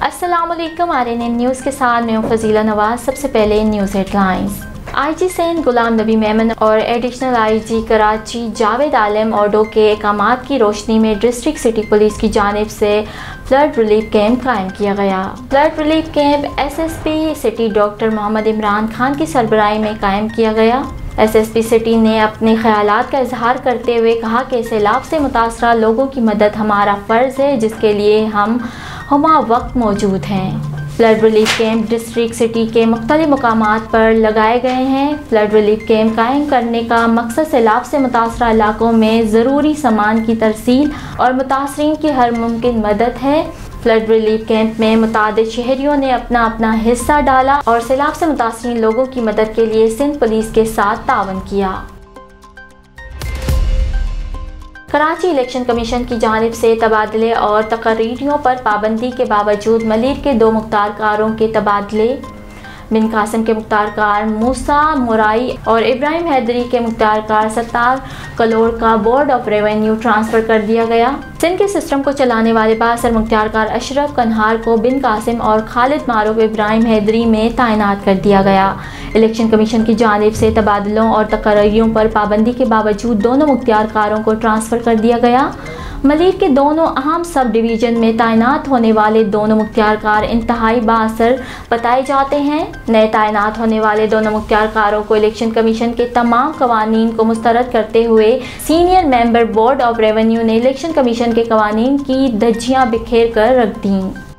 अस्सलामुअलैकुम RNN news के साथ मैं हूं फजीला नवाज। सबसे पहले news headlines. IG Sindh Ghulam Nabi Memon और एडिशनल IG कराची जावेद आलम ऑडो के अहकामात की रोशनी में डिस्ट्रिक्ट सिटी पुलिस की जानिब से फ्लड रिलीफ कैंप कायम किया गया। Flood relief camp SSP city doctor Mohammad Imran Khan की सरबराही में कायम किया गया। SSP सिटी ने अपने ख्यालात का इजहार करते हुए कहा कि सैलाब से मुतासरा लोगों की मदद हमारा फ़र्ज़ है, जिसके लिए हम हुमा वक्त मौजूद हैं। Flood relief camp district city के मुख्तलिफ मुकामात पर लगाए गए हैं। फ्लड रिलीफ कैंप कायम करने का मकसद सैलाब से मुतासरा इलाकों में ज़रूरी सामान की तरसील और मुतासरीन की हर मुमकिन मदद है। फ्लड रिलीफ कैंप में मुतादिद शहरियों ने अपना अपना हिस्सा डाला और सैलाब से मुतासरीन लोगों की मदद के लिए सिंध पुलिस के साथ तावन किया। कराची इलेक्शन कमीशन की जानिब से तबादले और तकरीरियों पर पाबंदी के बावजूद मलीर के 2 मुख्तारकारों के तबादले, बिन कासिम के मुख्तारकार मूसा मोराई और इब्राहिम हैदरी के मुख्तारकार सत्तार कलोड़ का बोर्ड ऑफ रेवेन्यू ट्रांसफ़र कर दिया गया। सिंध के सिस्टम को चलाने वाले बासर मुख्तारकार अशरफ कन्हार को बिन कासिम और खालिद मारूफ इब्राहिम हैदरी में तैनात कर दिया गया। इलेक्शन कमीशन की जानिब से तबादलों और तकरीरों पर पाबंदी के बावजूद दोनों मुख्तारकारों को ट्रांसफ़र कर दिया गया। मलीर के दोनों अहम सब डिवीज़न में तैनात होने वाले दोनों मुख्तारकार इंतहाई बाअसर बताए जाते हैं। नए तैनात होने वाले दोनों मुख्तारकारों को इलेक्शन कमीशन के तमाम कवानीन को मुस्तरद करते हुए senior member board of revenue ने इलेक्शन कमीशन के कवानीन की धज्जियां बिखेर कर रख दी।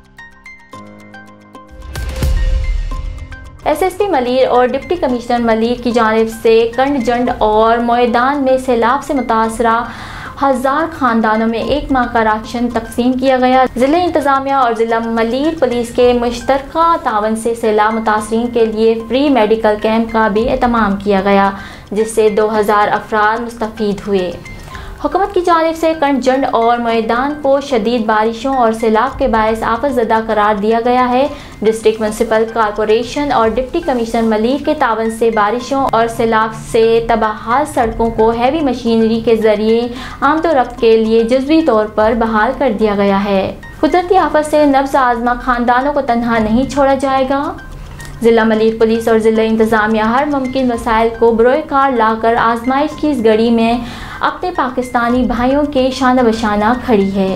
SSP मलीर और डिप्टी कमिश्नर मलीर की जानिब से कंड जंड और मैदान में सैलाब से मुतासरा 1000 ख़ानदानों में 1 माह का राशन तकसीम किया गया। ज़िला इंतज़ामिया और ज़िला मलीर पुलिस के मुश्तरका तावन से सैलाब मुतासरीन के लिए फ्री मेडिकल कैंप का भी एहतमाम किया गया, जिससे 2000 अफराद मुस्तफ़ीद हुए। हुकूमत की जानिब से कंड जंड और मैदान को शदीद बारिशों और सैलाब के बायस आफत ज़दा करार दिया गया है। डिस्ट्रिक्ट म्यूनसिपल कॉरपोरेशन और डिप्टी कमिश्नर मलीर के तावन से बारिशों और सैलाब से तबाहाल सड़कों को हैवी मशीनरी के ज़रिए आमदोरफ्त के लिए जुज़वी तौर पर बहाल कर दिया गया है। कुदरती आफत से नब्ज़ आज़मा ख़ानदानों को तन्हा नहीं छोड़ा जाएगा। ज़िला मलीर पुलिस और ज़िला इंतज़ामिया हर मुमकिन वसाइल को बरोए कार लाकर आजमाइश की इस घड़ी में अपने पाकिस्तानी भाइयों के शाना बशाना खड़ी है।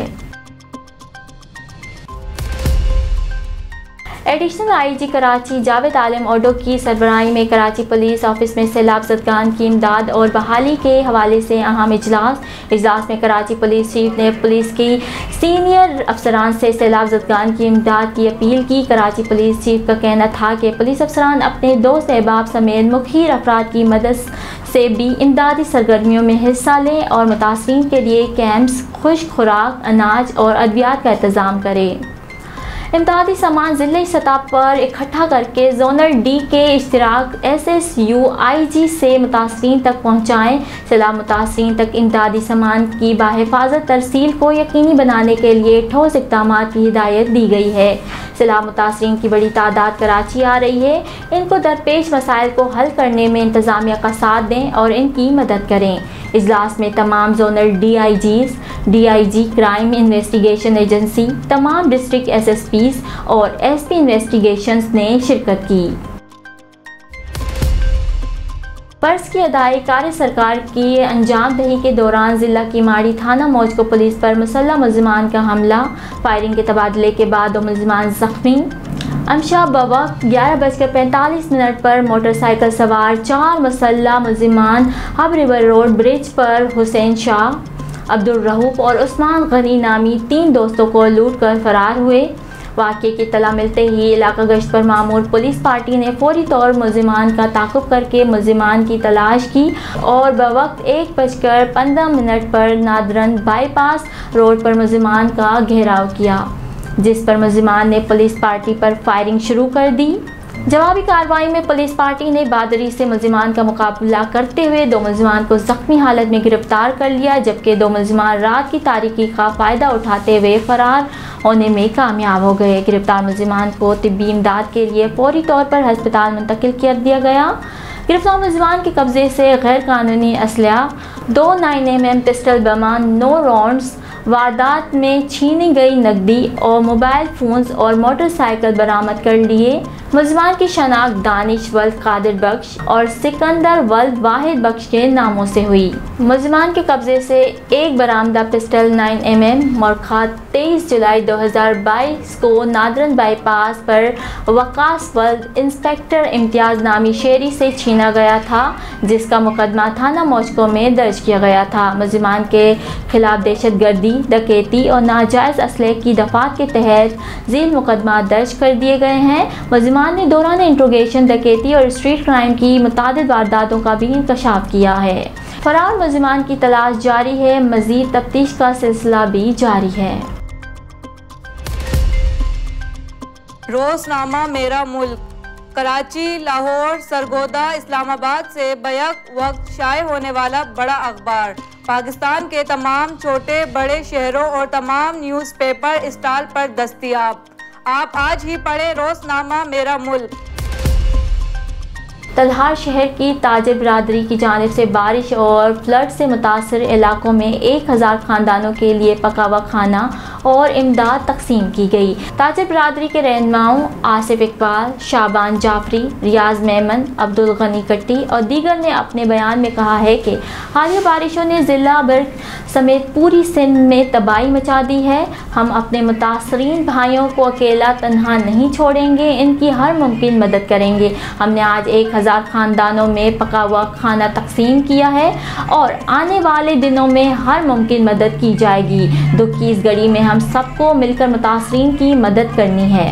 एडिशनल IG कराची जावेद आलम ऑडो की सरबराही में कराची पुलिस ऑफिस में सैलाब ज़दगान की इमदाद और बहाली के हवाले से अहम इजलास में कराची पुलिस चीफ ने पुलिस की सीनियर अफसरान से सैलाब ज़दगान की इमदाद की अपील की। कराची पुलिस चीफ का कहना था कि पुलिस अफसरान अपने दोस्त अहबाब समेत मुखिर अफराद की मदद से भी इमदादी सरगर्मियों में हिस्सा लें और मुतासरीन के लिए कैंप्स, खुश्क खुराक, अनाज और अद्वियात का इंतज़ाम करें। इमदादी सामान ज़िले सतह पर इकट्ठा करके जोनल D के इश्तराक SSU IG से मुतासरीन तक पहुँचाएँ। सैलाब मुतासरीन तक इमदादी सामान की बाहिफाजत तरसील को यकीनी बनाने के लिए ठोस इक़दामात की हिदायत दी गई है। सैलाब मुतासरीन की बड़ी तादाद कराची आ रही है। इनको दरपेश मसाइल को हल करने में इंतज़ामिया का साथ दें और इनकी मदद करें। इजलास में तमाम zonal DIGs, DIG crime investigation agency, तमाम डिस्ट्रिक्ट SSPs और SP इन्वेस्टिगेशंस ने शिरकत की। फ़र्ज़ की अदाई कार्य सरकार की अंजाम दही के दौरान ज़िला की माड़ी थाना मौज को पुलिस पर मुसल्लह मुलज़िमान का हमला, फायरिंग के तबादले के बाद 2 मुलज़िमान ज़ख्मी। अमशा बवक्त 11:45 पर मोटरसाइकिल सवार 4 मुसल्लह मुलज़िमान हब रिवर रोड ब्रिज पर हुसैन शाह, अब्दुल रहूफ और उस्मान गनी नामी 3 दोस्तों को लूट कर फरार हुए। वाक़े की इत्तला मिलते ही इलाका गश्त पर मामूर पुलिस पार्टी ने फौरी तौर मुलज़िमान का ताक़ुब करके मुलज़िमान की तलाश की और बवक्त 1:15 पर नादरन बाईपास रोड पर मुलज़िमान का घेराव किया, जिस पर मुलज़िमान ने पुलिस पार्टी पर फायरिंग शुरू कर दी। जवाबी कार्रवाई में पुलिस पार्टी ने बहादुरी से मुलज़िमान का मुकाबला करते हुए 2 मुलज़िमान को ज़ख्मी हालत में गिरफ्तार कर लिया, जबकि 2 मुलज़िमान रात की तारीकी का फ़ायदा उठाते हुए फ़रार होने में कामयाब हो गए। गिरफ्तार मुलज़िमान को तिब्बी इमदाद के लिए फौरी तौर पर हस्पताल मुंतकिल कर दिया गया। गिरफ्तार मुलज़िमान के कब्ज़े से गैर कानूनी असलहा, 2 9mm पिस्टल बम, 9 राउंड्स। वारदात में छीनी गई नकदी और मोबाइल फ़ोन्स और मोटरसाइकिल बरामद कर लिए। मुलज़मान की शनाख्त दानिश वल्द कादिर बख्श और सिकंदर वल्द वाहिद बख्श के नामों से हुई। मुलज़मान के कब्जे से एक बरामदा पिस्टल 9mm मरखा 23 जुलाई 2022 को नादरन बाईपास पर वकास वल्द इंस्पेक्टर इम्तियाज़ नामी शेरी से छीना गया था, जिसका मुकदमा थाना मौजको में दर्ज किया गया था। मुलज़मान के खिलाफ दहशतगर्दी, डकैती और नाजायज़ असले की दफ़ात के तहत झील मुकदमा दर्ज कर दिए गए हैं। मुलज़मान ने दौरान इंट्रोगेशन डकैती और स्ट्रीट क्राइम की मुतादिद वारदातों का भी इंकशाफ किया है। फरार मुलज़मान की तलाश जारी है, मज़ीद तफ्तीश का सिलसिला भी जारी है। रोज़नामा मेरा मुल्क कराची, लाहौर, सरगोदा, इस्लामाबाद से बैक वक्त शाये होने वाला बड़ा अखबार पाकिस्तान के तमाम छोटे बड़े शहरों और तमाम न्यूज़पेपर स्टॉल पर दस्तयाब। आप आज ही पढ़ें रोज़नामा मेरा मुल्क। तलहार शहर की ताजिर बिरादरी की जानिब से बारिश और फ्लड से मुतासर इलाकों में 1000 ख़ानदानों के लिए पका हुआ खाना और इमदाद तकसीम की गई। ताजिर बिरादरी के रहनुमाओं आसिफ इकबाल, शाबान जाफरी, रियाज मेमन, अब्दुल गनी कट्टी और दीगर ने अपने बयान में कहा है कि हालिया बारिशों ने ज़िला भर समेत पूरी सिंध में तबाही मचा दी है। हम अपने मुतासरीन भाइयों को अकेला तन्हा नहीं छोड़ेंगे, इनकी हर मुमकिन मदद करेंगे। हमने आज 1000 ख़ानदानों में पका हुआ खाना तकसीम किया है और आने वाले दिनों में हर मुमकिन मदद की जाएगी। दुख की इस घड़ी में हम सबको मिलकर मुतासरीन की मदद करनी है।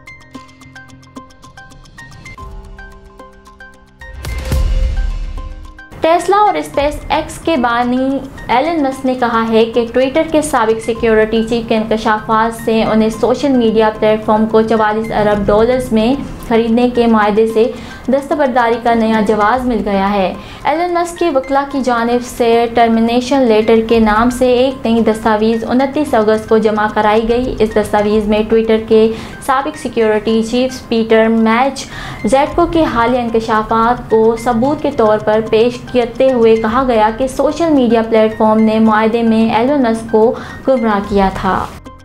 टेस्ला और स्पेस एक्स के बानी एलन मस्क ने कहा है कि ट्विटर के साबिक सिक्योरिटी चीफ के इंकशाफात से उन्हें सोशल मीडिया प्लेटफॉर्म को $44 अरब में खरीदने के मायदे से दस्तबरदारी का नया जवाब मिल गया है। एलन मस्क के वकला की जानिब से टर्मिनेशन लेटर के नाम से एक नई दस्तावेज़ 29 अगस्त को जमा कराई गई। इस दस्तावेज़ में ट्विटर के साबिक सिक्योरिटी चीफ पीटर मैकजेटको के हालिया इंकशाफात को सबूत के तौर पर पेश करते हुए कहा गया कि सोशल मीडिया प्लेटफॉर्म ने मुआहदे में एलन मस्क को गुमराह किया था।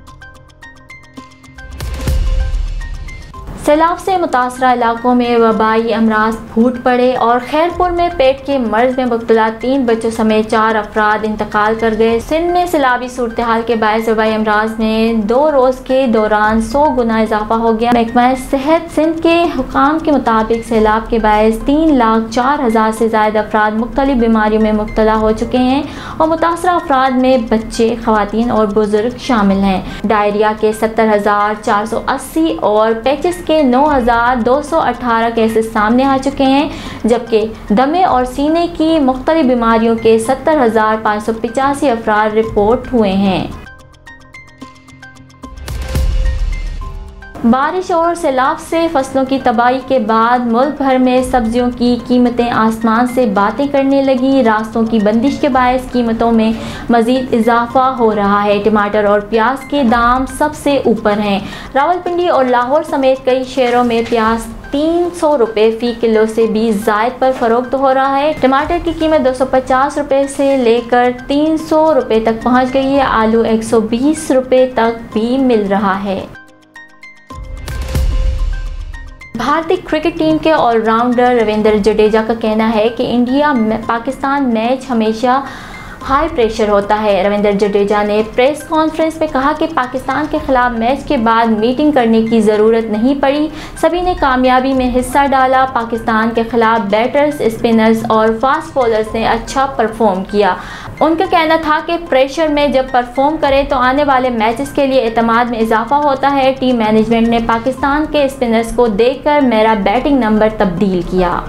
सैलाब से मुतासरा इलाकों में वबाई अमराज फूट पड़े और खैरपुर में पेट के मर्ज में मुब्तला 3 बच्चों समेत 4 अफराद इंतकाल कर गए। सिंध में सैलाबी सूरत हाल के बायस वबाई अमराज में 2 रोज़ के दौरान 100 गुना इजाफा हो गया। महकमा सेहत सिंध के हुकाम के मुताबिक सैलाब के बायस 3,04,000 से ज़्यादा अफराद मुख्तलिफ बीमारियों में मुब्तला हो चुके हैं और मुतासरा अफराद में बच्चे, ख़वातीन और बुजुर्ग शामिल हैं। डायरिया के 70,480 और पेचिस के 9,218 केसेस सामने आ चुके हैं, जबकि दमे और सीने की मुख्तलिफ बीमारियों के 70,585 अफराद रिपोर्ट हुए हैं। बारिश और सैलाब से फसलों की तबाही के बाद मुल्क भर में सब्जियों की कीमतें आसमान से बातें करने लगी। रास्तों की बंदिश के बायस कीमतों में मज़ीद इजाफा हो रहा है। टमाटर और प्याज के दाम सबसे ऊपर हैं। रावलपिंडी और लाहौर समेत कई शहरों में प्याज 300 रुपये फ़ी किलो से भी ज़ायद पर फ़रोख्त हो रहा है। टमाटर की कीमत 250 रुपये से लेकर 300 रुपये तक पहुँच गई है। आलू 120 रुपये तक भी मिल रहा है। भारतीय क्रिकेट टीम के ऑलराउंडर रविंद्र जडेजा का कहना है कि इंडिया पाकिस्तान मैच हमेशा हाई प्रेशर होता है। रविंद्र जडेजा ने प्रेस कॉन्फ्रेंस में कहा कि पाकिस्तान के खिलाफ मैच के बाद मीटिंग करने की ज़रूरत नहीं पड़ी, सभी ने कामयाबी में हिस्सा डाला। पाकिस्तान के खिलाफ बैटर्स, स्पिनर्स और फास्ट बॉलर्स ने अच्छा परफॉर्म किया। उनका कहना था कि प्रेशर में जब परफॉर्म करें तो आने वाले मैचेस के लिए एतमाद में इजाफा होता है। टीम मैनेजमेंट ने पाकिस्तान के स्पिनर्स को देखकर मेरा बैटिंग नंबर तब्दील किया।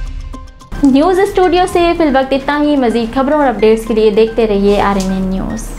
न्यूज़ स्टूडियो से फिलवक्त इतना ही। मज़ीद खबरों और अपडेट्स के लिए देखते रहिए RNN न्यूज़।